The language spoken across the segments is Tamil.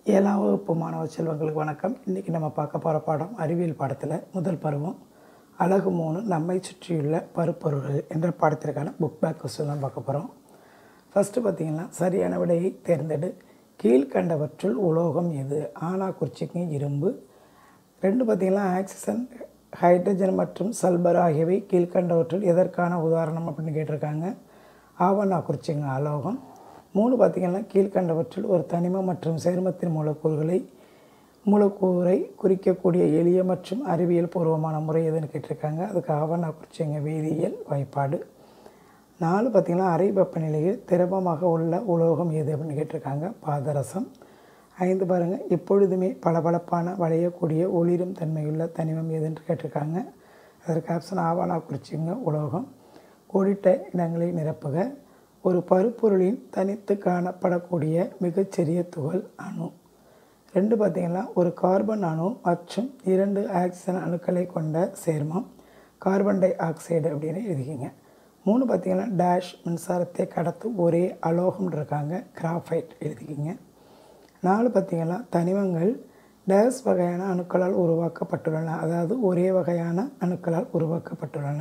ஏழாம் வகுப்பு மாணவ செல்வங்களுக்கு வணக்கம். இன்றைக்கி நம்ம பார்க்க போகிற பாடம் அறிவியல் பாடத்தில் முதல் பருவம் அலகு 3 நம்மை சுற்றியுள்ள பருப்பொருள்கள் என்ற பாடத்திற்கான புக் பேக் கொஸ்டின் தான் பார்க்க போகிறோம். ஃபஸ்ட்டு பார்த்திங்கன்னா சரியான விடையை தேர்ந்தெடு. கீழ்கண்டவற்றுள் உலோகம் எது? ஆனா குறிச்சிக்கு இரும்பு. 2 பார்த்திங்கன்னா ஆக்சிஜன், ஹைட்ரஜன் மற்றும் சல்பர் ஆகியவை கீழ்கண்டவற்றுள் எதற்கான உதாரணம் அப்படின்னு கேட்டிருக்காங்க. ஆவணா குறிச்சிங்க அலோகம். 3 பார்த்திங்கன்னா கீழ்கண்டவற்றில் ஒரு தனிமம் மற்றும் சேர்மத்தின் மூலக்கூறை குறிக்கக்கூடிய எளிய மற்றும் அறிவியல் பூர்வமான முறை எதுன்னு கேட்டிருக்காங்க. அதுக்கு ஆவணா குறிச்சிங்க வேதியியல் வாய்ப்பாடு. 4 பார்த்திங்கன்னா அறை வெப்பநிலையில் திரவமாக உள்ள உலோகம் எது அப்படின்னு கேட்டிருக்காங்க. பாதரசம். 5 பாருங்கள், எப்பொழுதுமே பளபளப்பான வளையக்கூடிய ஒளிரும் தன்மையுள்ள தனிமம் எதுன்னு கேட்டிருக்காங்க. அதற்கு ஆப்ஷன் ஆவணா குறிச்சிங்க உலோகம். கோடிட்ட இடங்களை நிரப்புக. ஒரு பருப்பொருளின் தனித்து காணப்படக்கூடிய மிகச்சிறிய துகள் அணு. 2 பார்த்திங்கன்னா ஒரு கார்பன் அணு மற்றும் 2 ஆக்சிஜன் அணுக்களை கொண்ட சேர்மம் கார்பன் டை ஆக்சைடு அப்படின்னு எழுதிக்கிங்க. 3 பார்த்திங்கன்னா டேஷ் மின்சாரத்தை கடத்தும் ஒரே அலோகம் இருக்காங்க. கிராஃபைட் எழுதிக்கிங்க. 4 பார்த்திங்கன்னா தனிமங்கள் டேஷ் வகையான அணுக்களால் உருவாக்கப்பட்டுள்ளன, அதாவது ஒரே வகையான அணுக்களால் உருவாக்கப்பட்டுள்ளன.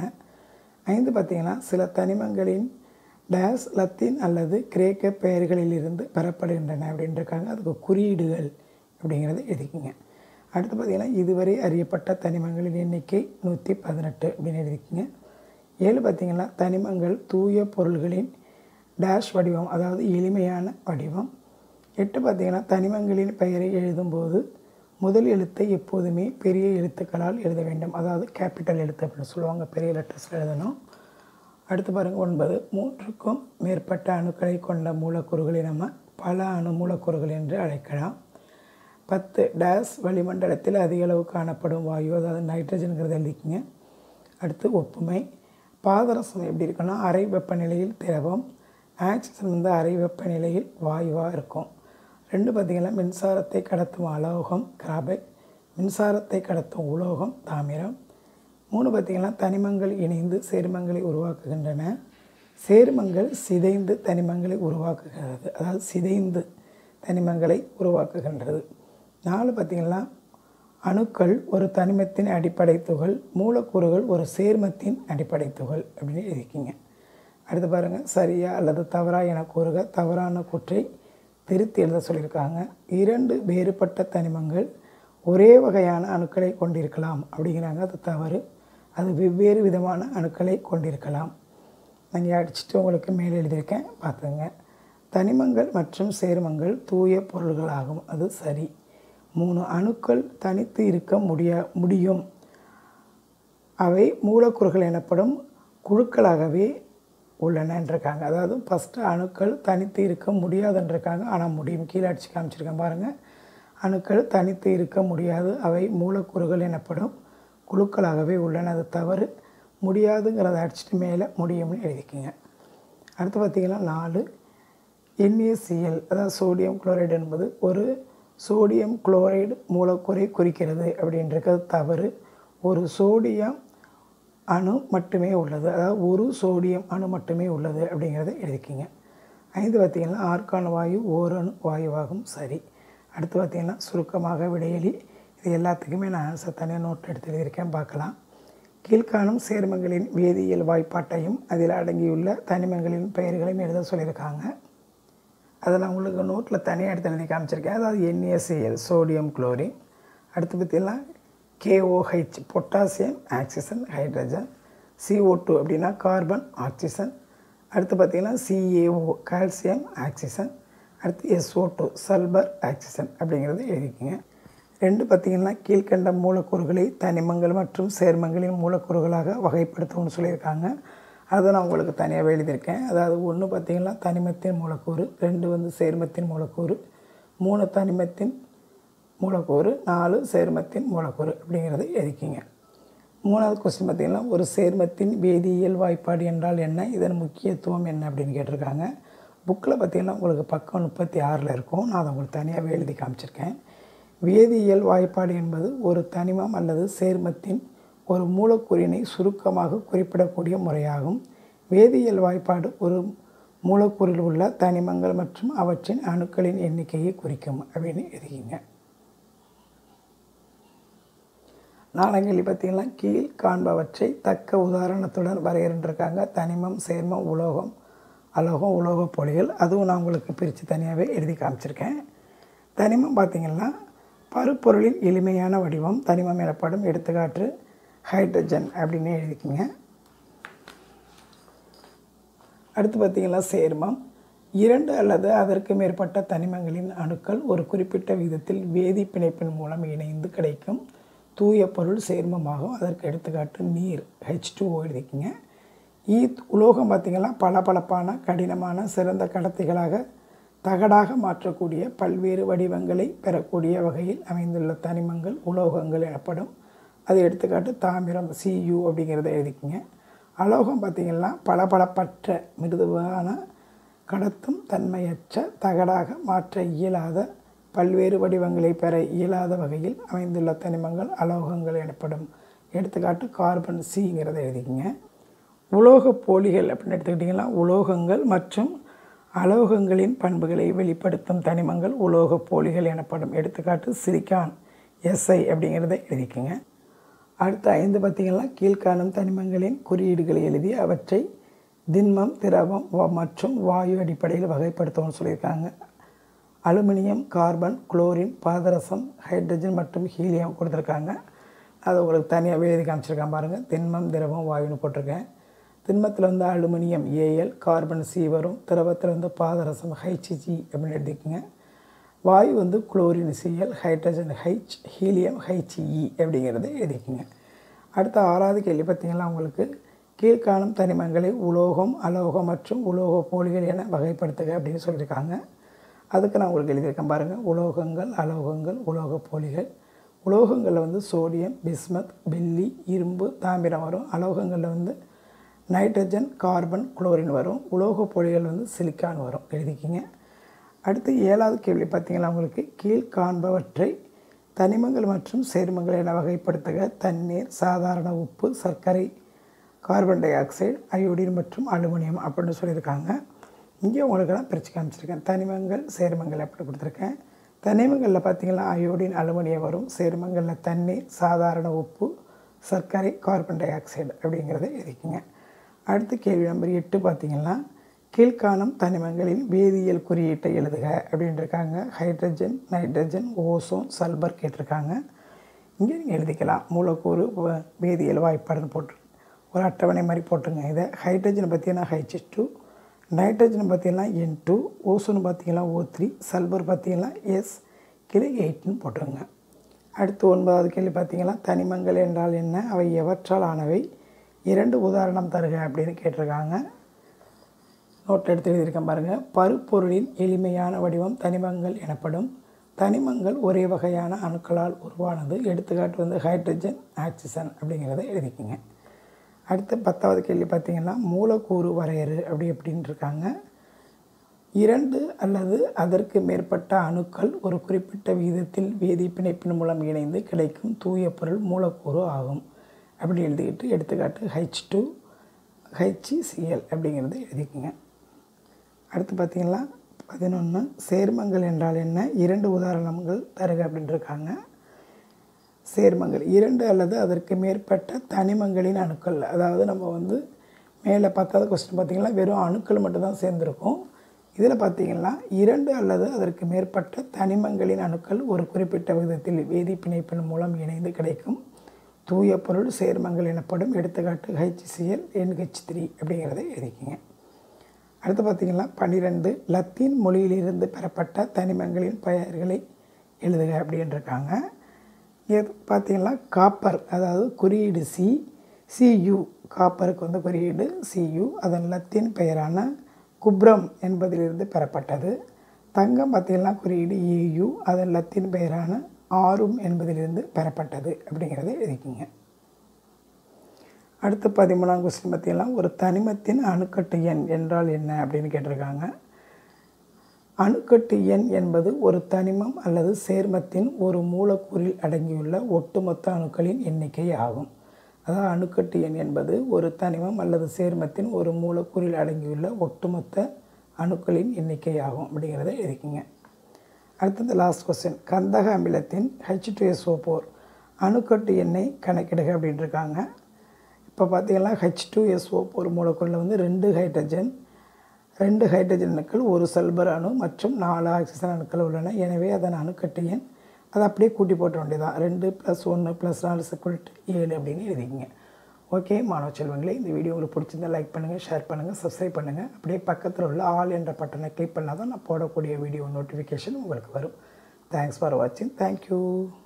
5 பார்த்திங்கன்னா சில தனிமங்களின் டேஸ் லத்தீன் அல்லது கிரேக்க பெயர்களிலிருந்து பெறப்படுகின்றன அப்படின்னு இருக்காங்க. அதுக்கு குறியீடுகள் அப்படிங்கிறத எழுதிக்கிங்க. அடுத்து பார்த்திங்கன்னா இதுவரை அறியப்பட்ட தனிமங்களின் எண்ணிக்கை 118 அப்படின்னு எழுதிக்கிங்க. 7 பார்த்திங்கன்னா தனிமங்கள் தூய பொருள்களின் டேஷ் வடிவம், அதாவது எளிமையான வடிவம். 8 பார்த்திங்கன்னா தனிமங்களின் பெயரை எழுதும்போது முதல் எழுத்தை எப்போதுமே பெரிய எழுத்துக்களால் எழுத வேண்டும், அதாவது கேபிட்டல் எழுத்து அப்படின்னு சொல்லுவாங்க, பெரிய லெட்டர்ஸில் எழுதணும். அடுத்து பாருங்கள் 9, 3க்கும் மேற்பட்ட அணுக்களை கொண்ட மூலக்கூறுகளை நம்ம பல அணு மூலக்கூறுகள் என்று அழைக்கலாம். 10 டேஸ் வளிமண்டலத்தில் அதிக அளவு காணப்படும் வாயு, அதாவது நைட்ரஜனுங்கிறத எழுதிக்கிங்க. அடுத்து ஒப்புமை. பாதரசம் எப்படி இருக்குன்னா அறை வெப்பநிலையில் திரவம், ஆக்சிஜன் அறை வெப்பநிலையில் வாயுவாக இருக்கும். 2 பார்த்திங்கன்னா மின்சாரத்தை கடத்தும் அலோகம் கிராபைட், மின்சாரத்தை கடத்தும் உலோகம் தாமிரம். 3 பார்த்திங்கன்னா தனிமங்கள் இணைந்து சேர்மங்களை உருவாக்குகின்றன, சேர்மங்கள் சிதைந்து தனிமங்களை உருவாக்குகிறது, அதாவது சிதைந்து தனிமங்களை உருவாக்குகின்றது. 4 பார்த்திங்கன்னா அணுக்கள் ஒரு தனிமத்தின் அடிப்படை துகள், மூலக்கூறுகள் ஒரு சேர்மத்தின் அடிப்படை துகள் அப்படின்னு எழுதிக்கிங்க. அடுத்து பாருங்கள் சரியா அல்லது தவறா என கூறுக. தவறான கூற்றை திருத்தி எழுத சொல்லியிருக்காங்க. 2 வேறுபட்ட தனிமங்கள் ஒரே வகையான அணுக்களை கொண்டிருக்கலாம் அப்படிங்கிறாங்க. அது தவறு. அது வெவ்வேறு விதமான அணுக்களை கொண்டிருக்கலாம். நான் அடிச்சுட்டு உங்களுக்கு மேலே எழுதியிருக்கேன், பார்த்துங்க. தனிமங்கள் மற்றும் சேர்மங்கள் தூய பொருள்களாகும், அது சரி. 3 அணுக்கள் தனித்து இருக்க முடியும், அவை மூலக்கூறுகள் எனப்படும் குழுக்களாகவே உள்ளனன்றிருக்காங்க. அதாவது ஃபஸ்ட்டு அணுக்கள் தனித்து இருக்க முடியாதுன்றிருக்காங்க, ஆனால் முடியும். கீழே அடித்து காமிச்சிருக்கேன் பாருங்கள். அணுக்கள் தனித்து இருக்க முடியாது, அவை மூலக்கூறுகள் எனப்படும் குழுக்களாகவே உள்ளன, அது தவறு. முடியாதுங்கிறத அடிச்சுட்டு மேலே முடியும்னு எழுதிக்கிங்க. அடுத்து பார்த்திங்கன்னா 4 NaCl, அதாவது சோடியம் குளோரைடு என்பது ஒரு சோடியம் குளோரைடு மூலக்கூறை குறிக்கிறது அப்படின்றது தவறு. ஒரு சோடியம் அணு மட்டுமே உள்ளது, அதாவது ஒரு சோடியம் அணு மட்டுமே உள்ளது அப்படிங்கிறத எழுதிக்கிங்க. 5 பார்த்திங்கன்னா ஆர்கான் வாயு ஓரணு வாயுவாகும், சரி. அடுத்து பார்த்திங்கன்னா சுருக்கமாக விடையளி. இது எல்லாத்துக்குமே நான் ஆன்சர் தனியாக நோட் எடுத்து எழுதியிருக்கேன், பார்க்கலாம். கீழ்காணும் சேர்மங்களின் வேதியியல் வாய்ப்பாட்டையும் அதில் அடங்கியுள்ள தனிமங்களின் பெயர்களையும் எழுத சொல்லியிருக்காங்க. அதை நான் உங்களுக்கு நோட்டில் தனியாக எடுத்து எழுதி காமிச்சிருக்கேன். அதாவது NaCl சோடியம் குளோரின். அடுத்து பார்த்திங்கன்னா KOH potassium oxygen hydrogen. CO2 அப்படின்னா கார்பன் ஆக்சிஜன். அடுத்து பார்த்திங்கன்னா CaO கால்சியம் ஆக்சிஜன். அடுத்து SO2 சல்பர் ஆக்சிஜன் அப்படிங்கிறது எழுதிக்கிங்க. 2 பார்த்திங்கன்னா கீழ்கண்ட மூலக்கூறுகளை தனிமங்கள் மற்றும் சேர்மங்களின் மூலக்கூறுகளாக வகைப்படுத்தணும்னு சொல்லியிருக்காங்க. அதை நான் உங்களுக்கு தனியாக எழுதியிருக்கேன். அதாவது 1 பார்த்திங்கன்னா தனிமத்தின் மூலக்கூறு, 2 சேர்மத்தின் மூலக்கூறு, 3 தனிமத்தின் மூலக்கூறு, 4 சேர்மத்தின் மூலக்கூறு அப்படிங்கிறத எழுதிக்கிங்க. 3வது கொஸ்டின் பார்த்திங்கன்னா ஒரு சேர்மத்தின் வேதியியல் வாய்ப்பாடு என்றால் என்ன, இதன் முக்கியத்துவம் என்ன அப்படின்னு கேட்டிருக்காங்க. புக்கில் பார்த்திங்கன்னா உங்களுக்கு பக்கம் 36 இருக்கும், நான் அதை உங்களுக்கு தனியாக எழுதி காமிச்சிருக்கேன். வேதியியல் வாய்ப்பாடு என்பது ஒரு தனிமம் அல்லது சேர்மத்தின் ஒரு மூலக்கூறினை சுருக்கமாக குறிப்பிடக்கூடிய முறையாகும். வேதியியல் வாய்ப்பாடு ஒரு மூலக்கூறில் உள்ள தனிமங்கள் மற்றும் அவற்றின் அணுக்களின் எண்ணிக்கையை குறிக்கும் அப்படின்னு எழுதிக்கிங்க. 4ஆம் கேள்வி பார்த்திங்கன்னா, கீழ் காண்பவற்றை தக்க உதாரணத்துடன் வரையறுன்றிருக்காங்க. தனிமம், சேர்மம், உலோகம், அலோகம், உலோகப் போலிகள். அதுவும் நான் உங்களுக்கு பிரித்து தனியாகவே எழுதி காமிச்சிருக்கேன். தனிமம் பார்த்திங்கன்னா பருப்பொருளின் எளிமையான வடிவம் தனிமம் எனப்படும். எடுத்துக்காட்டு ஹைட்ரஜன் அப்படின்னு எழுதிக்கிங்க. அடுத்து பார்த்திங்கன்னா சேர்மம், 2 அல்லது அதற்கு மேற்பட்ட தனிமங்களின் அணுக்கள் ஒரு குறிப்பிட்ட விதத்தில் வேதி பிணைப்பின் மூலம் இணைந்து கிடைக்கும் தூய பொருள் சேர்மமாகும். அதற்கு எடுத்துக்காட்டு நீர், H2O எழுதிக்கிங்க. உலோகம் பார்த்திங்கன்னா பளபளப்பான, கடினமான, சிறந்த கடத்திகளாக தகடாக மாற்றக்கூடிய பல்வேறு வடிவங்களை பெறக்கூடிய வகையில் அமைந்துள்ள தனிமங்கள் உலோகங்கள் எனப்படும். அது எடுத்துக்காட்டு தாமிரம், Cu அப்படிங்கிறத எழுதிக்கிங்க. அலோகம் பார்த்திங்கன்னா பளபளப்பற்ற, மிருதுவான, கடத்தும் தன்மையற்ற, தகடாக மாற்ற இயலாத, பல்வேறு வடிவங்களை பெற இயலாத வகையில் அமைந்துள்ள தனிமங்கள் அலோகங்கள் எனப்படும். எடுத்துக்காட்டு கார்பன், Cங்கிறத எழுதிக்கிங்க. உலோகப் போலிகள் அப்படின்னு எடுத்துக்கிட்டிங்கன்னா உலோகங்கள் மற்றும் அலோகங்களின் பண்புகளை வெளிப்படுத்தும் தனிமங்கள் உலோகப் போலிகள் எனப்படும். எடுத்துக்காட்டு சிலிக்கான், Si அப்படிங்கிறத எழுதிக்கங்க. அடுத்த 5 பார்த்திங்கன்னா, கீழ்காணும் தனிமங்களின் குறியீடுகளை எழுதி அவற்றை திண்மம், திரவம் மற்றும் வாயு அடிப்படையில் வகைப்படுத்தவும் சொல்லியிருக்காங்க. அலுமினியம், கார்பன், குளோரின், பாதரசம், ஹைட்ரஜன் மற்றும் ஹீலியம் கொடுத்துருக்காங்க. அதை உங்களுக்கு தனியாக எழுதி காமிச்சிருக்கான் பாருங்கள். திண்மம், திரவம், வாயுன்னு போட்டிருக்கேன். திண்மத்தில் வந்து அலுமினியம் Al, கார்பன் C வரும். திரவத்தில் வந்து பாதரசம் Hg அப்படின்னு எழுதிக்கங்க. வாயு வந்து chlorine Cl, hydrogen H, helium He அப்படிங்கிறத எழுதிக்கங்க. அடுத்த 6வது கேள்வி பார்த்திங்கன்னா, உங்களுக்கு கீழ்காணும் தனிமங்களை உலோகம், அலோகம் மற்றும் உலோக போலிகள் என வகைப்படுத்துக அப்படின்னு சொல்லியிருக்காங்க. அதுக்கு நான் உங்களுக்கு எழுதியிருக்கேன் பாருங்கள். உலோகங்கள், அலோகங்கள், உலோக போலிகள். உலோகங்களில் வந்து சோடியம், பிஸ்மத், வெள்ளி, இரும்பு, தாமிரம் வரும். அலோகங்களில் வந்து நைட்ரஜன், கார்பன், குளோரின் வரும். உலோக போலிகள் வந்து சிலிக்கான் வரும். எழுதிக்கிங்க. அடுத்து 7வது கேள்வி பார்த்திங்கன்னா, உங்களுக்கு கீழ்காண்பவற்றை தனிமங்கள் மற்றும் சேர்மங்கள் என வகைப்படுத்துக. தண்ணீர், சாதாரண உப்பு, சர்க்கரை, கார்பன் டை ஆக்சைடு, அயோடின் மற்றும் அலுமினியம் அப்படின்னு சொல்லியிருக்காங்க. இங்கே உங்களுக்கு நான் பிரித்து காமிச்சிருக்கேன். தனிமங்கள், சேர்மங்கள் எப்படி கொடுத்துருக்கேன். தனிமங்களில் பார்த்திங்கன்னா அயோடின், அலுமினியம் வரும். சேர்மங்களில் தண்ணீர், சாதாரண உப்பு, சர்க்கரை, கார்பன் டை ஆக்சைடு அப்படிங்கிறத எழுதிக்குங்க. அடுத்து கேள்வி நம்பர் 8 பார்த்திங்கன்னா, கீழ்காணும் தனிமங்களின் வேதியியல் குறியீட்டை எழுதுக அப்படின்னு இருக்காங்க. ஹைட்ரஜன், நைட்ரஜன், ஓசோன், சல்பர் கேட்டிருக்காங்க. இங்கே நீங்கள் எழுதிக்கலாம். மூலக்கூறு வேதியியல் வாய்ப்பாடுன்னு போட்டு ஒரு அட்டவணை மாதிரி போட்டுருங்க. இதை ஹைட்ரஜன் பார்த்திங்கன்னா H2, நைட்ரஜன் பார்த்திங்கன்னா N2, ஓசோன் பார்த்திங்கன்னா O3, சல்பர் பார்த்திங்கன்னா S, கிளை 8ன்னு போட்டுருங்க. அடுத்து 9வது கேள்வி பார்த்திங்கன்னா, தனிமங்கள் என்றால் என்ன, அவை எவற்றால் ஆனவை, 2 உதாரணம் தருக அப்படின்னு கேட்டிருக்காங்க. நோட் எடுத்து எழுதியிருக்கேன் பாருங்கள். பருப்பொருளின் எளிமையான வடிவம் தனிமங்கள் எனப்படும். தனிமங்கள் ஒரே வகையான அணுக்களால் உருவானது. எடுத்துக்காட்டு வந்து ஹைட்ரஜன், ஆக்சிஜன் அப்படிங்கிறத எழுதிக்கங்க. அடுத்து 10வது கேள்வி பார்த்திங்கன்னா, மூலக்கூறு வரையறு அப்படின்னு இருக்காங்க. 2 அல்லது அதற்கு மேற்பட்ட அணுக்கள் ஒரு குறிப்பிட்ட விகிதத்தில் வேதி பிணைப்பின் மூலம் இணைந்து கிடைக்கும் தூய பொருள் மூலக்கூறு ஆகும் அப்படி எழுதிக்கிட்டு எடுத்துக்காட்டு H2, HCl அப்படிங்கிறது எழுதிக்கங்க. அடுத்து பார்த்திங்கன்னா 11 சேர்மங்கள் என்றால் என்ன, 2 உதாரணங்கள் தருக அப்படின்னு இருக்காங்க. சேர்மங்கள் 2 அல்லது அதற்கு மேற்பட்ட தனிமங்களின் அணுக்கள், அதாவது நம்ம வந்து மேலே 10வது கொஸ்டின் பார்த்திங்கன்னா வெறும் அணுக்கள் மட்டும்தான் சேர்ந்துருக்கும். இதில் பார்த்திங்கன்னா 2 அல்லது அதற்கு மேற்பட்ட தனிமங்களின் அணுக்கள் ஒரு குறிப்பிட்ட விதத்தில் வேதி பிணைப்பின் மூலம் இணைந்து கிடைக்கும் தூய பொருள் சேர்மங்கள் எனப்படும். எடுத்துக்காட்டு HCl, NH3 அப்படிங்கிறத எழுதிக்கிங்க. அடுத்து பார்த்திங்கன்னா 12 லத்தீன் மொழியிலிருந்து பெறப்பட்ட தனிமங்களின் பெயர்களை எழுதுக அப்படின்னு இருக்காங்க. இது பார்த்திங்கன்னா காப்பர், அதாவது குறியீடு Cu, காப்பருக்கு வந்து குறியீடு Cu, அதன் லத்தீன் பெயரான குப்ரம் என்பதிலிருந்து பெறப்பட்டது. தங்கம் பார்த்திங்கன்னா குறியீடு Au, அதன் லத்தீன் பெயரான ஆரும் என்பதிலிருந்து பெறப்பட்டது அப்படிங்கிறத எழுதிக்கிங்க. அடுத்து 13ஆம் கொஸ்டின் பார்த்திங்கன்னா, ஒரு தனிமத்தின் அணுக்கட்டு எண் என்றால் என்ன அப்படின்னு கேட்டிருக்காங்க. அணுக்கட்டு எண் என்பது ஒரு தனிமம் அல்லது சேர்மத்தின் ஒரு மூலக்கூறில் அடங்கியுள்ள ஒட்டுமொத்த அணுக்களின் எண்ணிக்கை ஆகும். அதாவது அணுக்கட்டு எண் என்பது ஒரு தனிமம் அல்லது சேர்மத்தின் ஒரு மூலக்கூறில் அடங்கியுள்ள ஒட்டுமொத்த அணுக்களின் எண்ணிக்கை ஆகும் அப்படிங்கிறத எழுதிக்கிங்க. அடுத்தது லாஸ்ட் கொஸ்டின், கந்தக அமிலத்தின் H2SO4 அணுக்கட்டு எண்ணை கணக்கிடுக அப்படின்ட்டு இருக்காங்க. இப்போ பார்த்திங்கன்னா H2SO4 மூலக்கூறில் வந்து 2 ஹைட்ரஜன் அணுக்கள், 1 சல்பர் அணு மற்றும் 4 ஆக்சிஜன் அணுக்கள் உள்ளன. எனவே அதன் அணுக்கட்டு எண் அதை அப்படியே கூட்டி போட்ட வேண்டியதான். 2 + 1 + 4 = 7 அப்படின்னு எழுதிக்கிங்க. ஓகே மாணவ செல்வங்களே, இந்த வீடியோ உங்களுக்கு பிடிச்சிருந்தா லைக் பண்ணுங்கள், ஷேர் பண்ணுங்கள், சப்ஸ்கிரைப் பண்ணுங்கள். அப்படியே பக்கத்தில் உள்ள ஆல் என்ற பட்டனை கிளிக் பண்ணால் தான் நான் போடக்கூடிய வீடியோ நோட்டிஃபிகேஷன் உங்களுக்கு வரும். தேங்க்ஸ் ஃபார் வாட்சிங். தேங்க்யூ.